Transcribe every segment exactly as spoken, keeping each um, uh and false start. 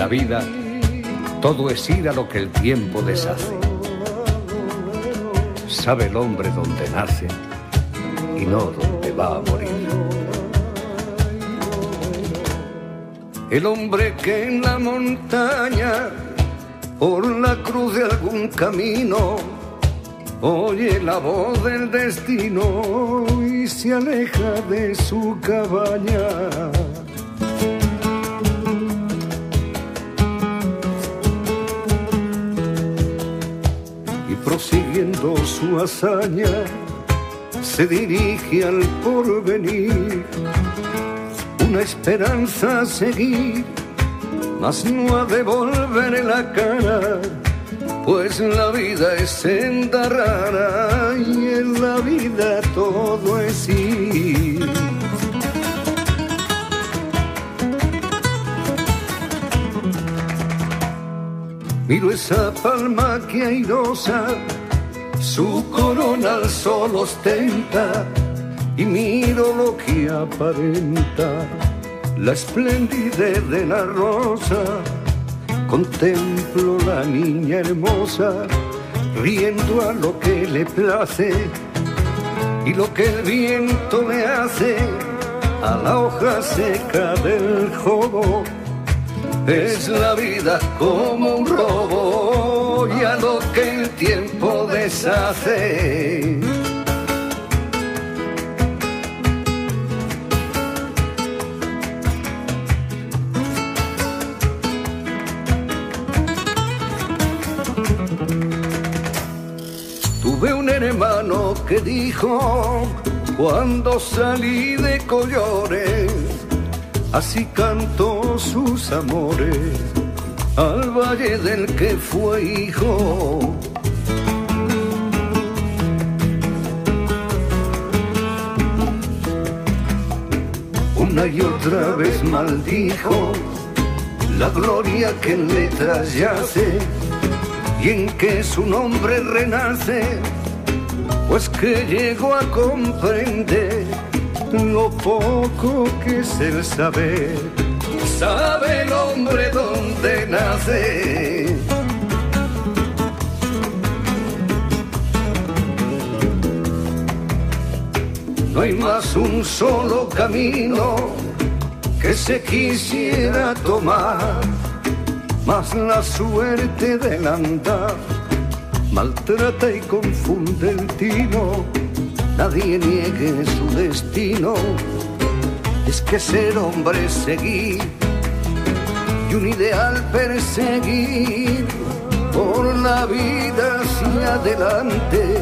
la vida todo es ir a lo que el tiempo deshace. Sabe el hombre dónde nace y no dónde va a morir. El hombre que en la montaña, por la cruz de algún camino, oye la voz del destino y se aleja de su cabaña. Y prosiguiendo su hazaña, se dirige al porvenir, una esperanza a seguir, mas no ha de volver la cara, pues la vida es senda rara y en la vida todo es ir. Miro esa palma que airosa su corona al sol ostenta, y miro lo que aparenta la esplendidez de la rosa. Contemplo la niña hermosa riendo a lo que le place, y lo que el viento le hace a la hoja seca del jobo. Es la vida como un robo y a lo que el tiempo deshace. Tuve un hermano que dijo cuando salí de Collores, así cantó sus amores al valle del que fue hijo. Una y otra vez maldijo la gloria que en letras yace y en que su nombre renace, pues que llegó a comprender lo poco que es el saber. Sabe el hombre dónde nace. No hay más un solo camino que se quisiera tomar, mas la suerte del andar maltrata y confunde el tino. Nadie niegue su destino, es que ser hombre es seguir y un ideal perseguir, por la vida hacia adelante,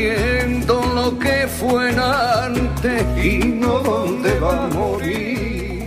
sabiendo lo que fue antes y no dónde va a morir.